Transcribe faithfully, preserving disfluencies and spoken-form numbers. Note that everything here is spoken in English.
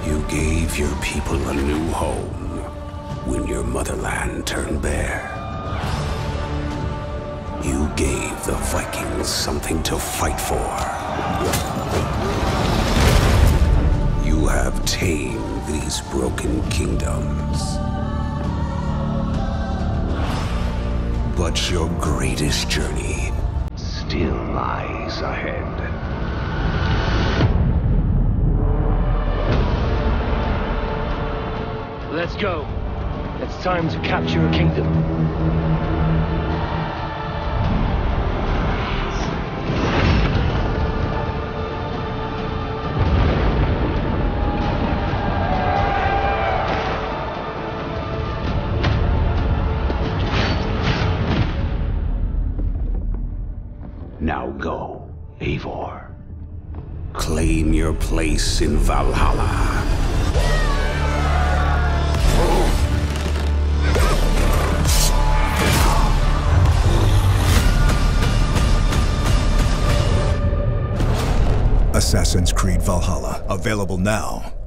You gave your people a new home when your motherland turned bare. You gave the Vikings something to fight for. You have tamed these broken kingdoms. But your greatest journey still lies ahead. Let's go. It's time to capture a kingdom. Now go, Eivor. Claim your place in Valhalla. Assassin's Creed Valhalla, available now.